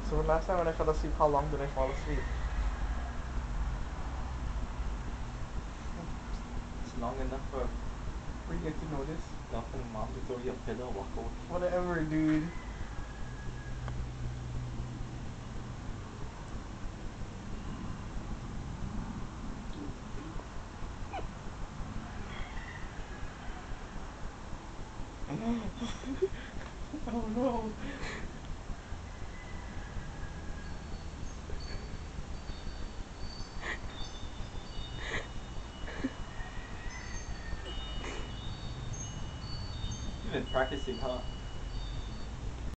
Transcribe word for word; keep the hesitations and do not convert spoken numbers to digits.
So last time when I fell asleep, how long did I fall asleep? It's long enough for For you to notice? enough for mom to throw you a pillow, walk away. Whatever, dude. Oh no. You've been practicing, huh?